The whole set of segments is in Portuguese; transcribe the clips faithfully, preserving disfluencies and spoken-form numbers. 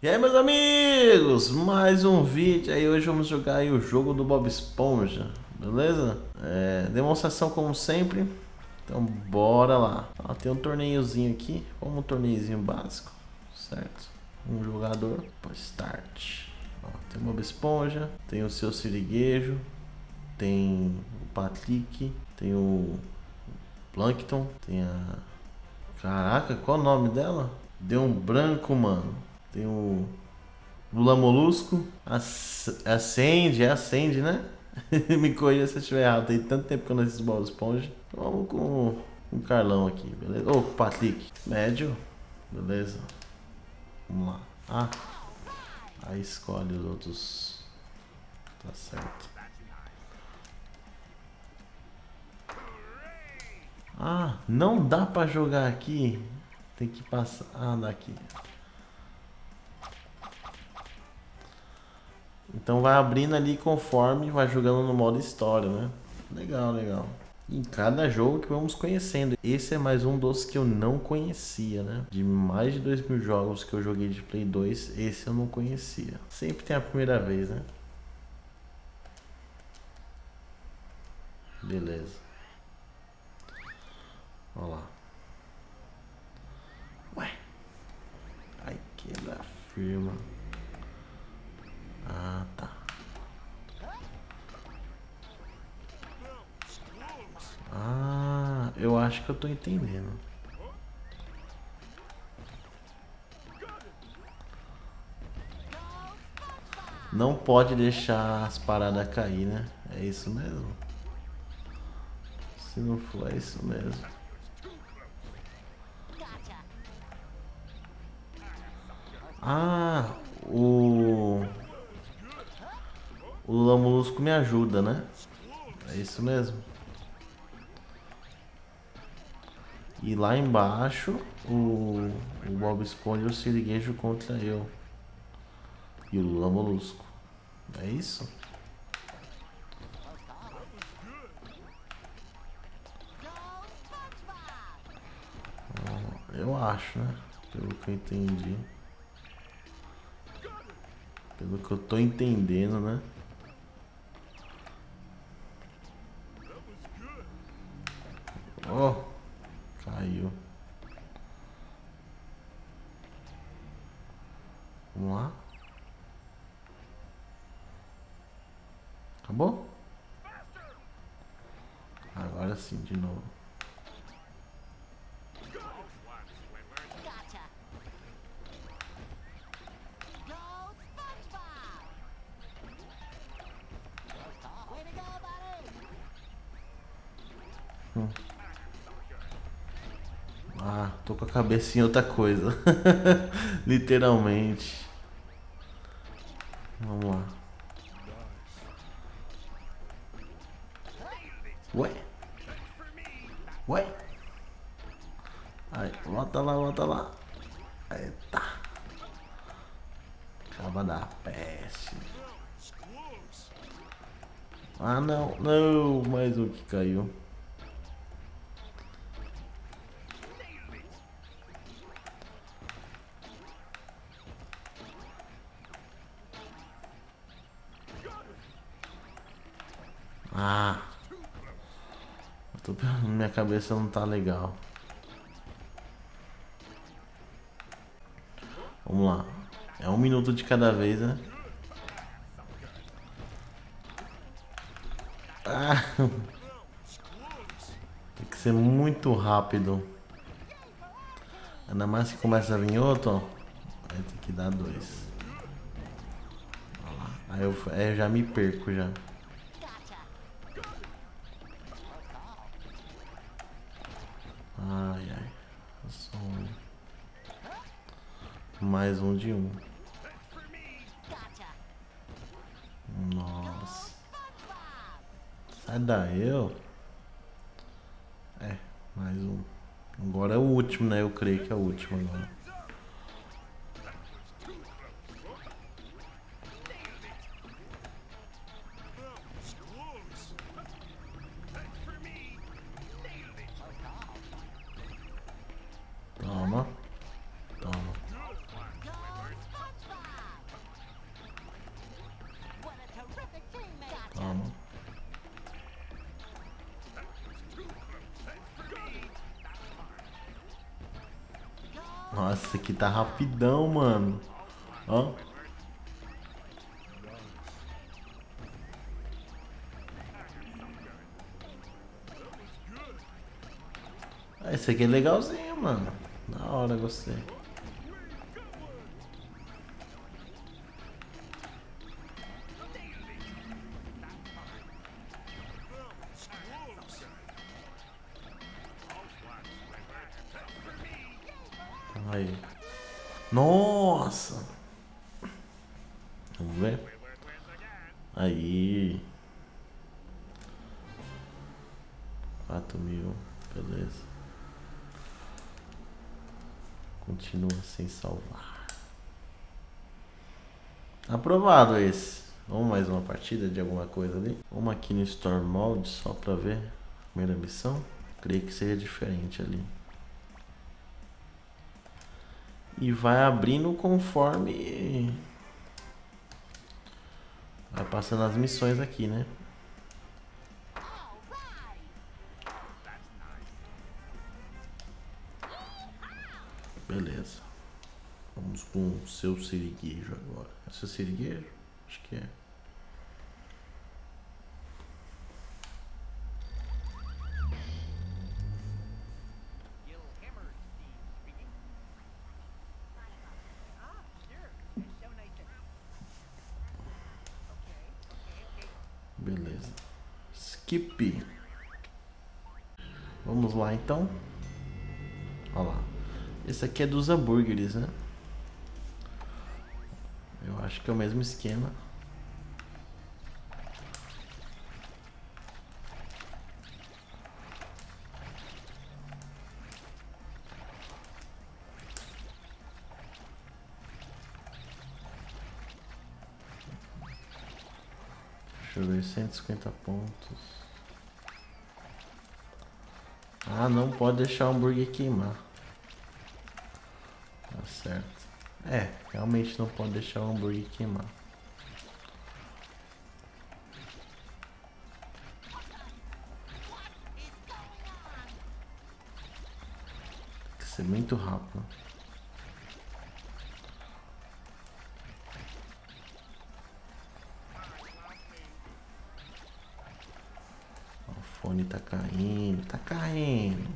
E aí, meus amigos, mais um vídeo aí. Hoje vamos jogar aí o jogo do Bob Esponja, beleza? É, demonstração como sempre. Então bora lá. Ó, tem um torneiozinho aqui, como um torneiozinho básico, certo? Um jogador, pô, start. Ó, tem o Bob Esponja, tem o seu Siriguejo, tem o Patrick, tem o Plankton, tem a... Caraca, qual o nome dela? Deu um branco, mano. Tem o Lula Molusco, acende, é acende, né? Me corrija se eu estiver errado, tem tanto tempo que eu não assisto Bob Esponja. Então vamos com o Carlão aqui, beleza? Ô, oh, Patrick, médio, beleza. Vamos lá. Ah, aí escolhe os outros. Tá certo. Ah, não dá pra jogar aqui. Tem que passar. Ah, daqui. Então vai abrindo ali conforme vai jogando no modo história, né? Legal, legal. Em cada jogo que vamos conhecendo. Esse é mais um dos que eu não conhecia, né? De mais de dois mil jogos que eu joguei de Play dois, esse eu não conhecia. Sempre tem a primeira vez, né? Beleza. Olha lá. Ué. Ai, quebra firma. Ah, tá. Ah, eu acho que eu tô entendendo. Não pode deixar as paradas cair, né? É isso mesmo. Se não for, é isso mesmo. Ah, o... O Lula Molusco me ajuda, né? É isso mesmo. E lá embaixo, o, o Bob Esponja e o Siriguejo contra eu. E o Lula Molusco. É isso? Eu acho, né? Pelo que eu entendi. Pelo que eu tô entendendo, né? Oh, caiu. Vamos lá. Acabou? Agora sim, de novo. Hum. Ah, tô com a cabeça em outra coisa. Literalmente. Vamos lá. Ué? Ué? Aí, volta lá, volta lá. Eita. Acaba da peste. Ah, não, não. Mais um que caiu. Ah. Eu tô... Minha cabeça não tá legal. Vamos lá. É um minuto de cada vez, né? Ah. Tem que ser muito rápido. Ainda mais que começa a vir outro, ó. Aí tem que dar dois. Olha lá. Aí eu, aí eu já me perco já. Ai, ai. Só um. Mais um de um. Nossa. Sai daí, eu. É, mais um. Agora é o último, né? Eu creio que é o último agora. Toma. Toma. Nossa, esse aqui tá rapidão, mano. Ó. Ah, esse aqui é legalzinho, mano. Da hora, gostei. Aí. Nossa! Vamos ver? Aí. Quatro mil. Beleza. Continua sem salvar. Aprovado esse. Vamos mais uma partida de alguma coisa ali? Vamos aqui no Store Mode só pra ver. Primeira missão. Creio que seja diferente ali. E vai abrindo conforme vai passando as missões aqui, né? Beleza. Vamos com o seu siriguejo agora. É seu siriguejo? Acho que é. Beleza. Skip. Vamos lá então. Olha lá. Esse aqui é dos hambúrgueres, né? Eu acho que é o mesmo esquema. Deixa eu ver, cento e cinquenta pontos. Ah, não pode deixar o hambúrguer queimar. Tá certo. É, realmente não pode deixar o hambúrguer queimar. Tem que ser muito rápido. O fone tá caindo, tá caindo.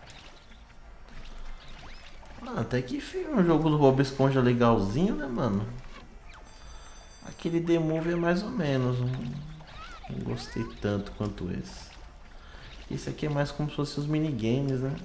Ah, até que enfim, um jogo do Bob Esponja legalzinho, né, mano? Aquele The Movie é mais ou menos. Não, não gostei tanto quanto esse. Esse aqui é mais como se fossem os minigames, né?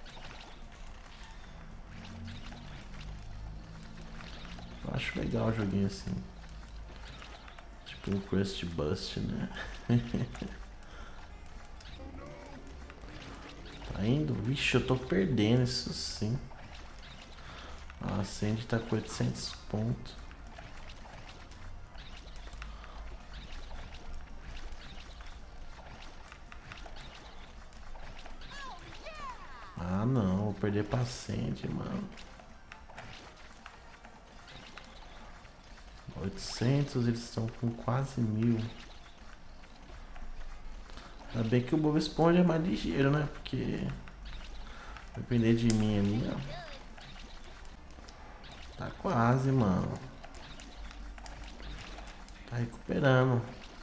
Eu acho legal o joguinho assim. Tipo um Crust Bust, né? Tá indo? Vixe, eu tô perdendo isso sim. A Sandy tá com oitocentos pontos. Ah não, vou perder pra Sandy, mano. oitocentos, eles estão com quase mil. Ainda bem que o Bob Esponja é mais ligeiro, né? Porque depender de mim ali, ó. Tá quase, mano. Tá recuperando.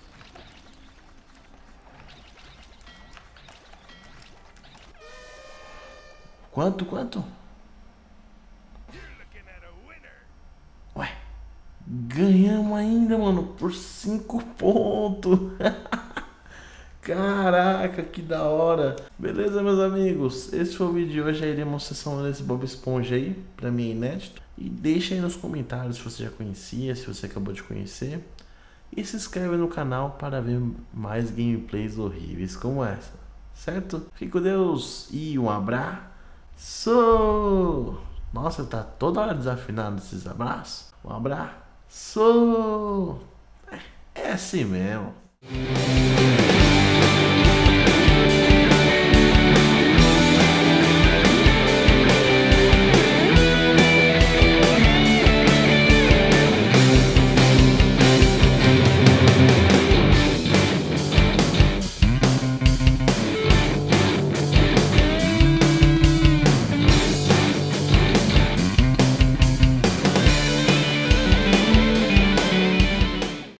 Quanto, quanto? Ué, ganhamos ainda, mano, por cinco pontos. Caraca, que da hora. Beleza, meus amigos? Esse foi o vídeo de hoje aí, demonstração desse Bob Esponja aí. Pra mim é inédito. E deixa aí nos comentários se você já conhecia, se você acabou de conhecer. E se inscreve no canal para ver mais gameplays horríveis como essa. Certo? Fique com Deus e um abraço. Nossa, tá toda hora desafinado esses abraços. Um abraço. É assim mesmo.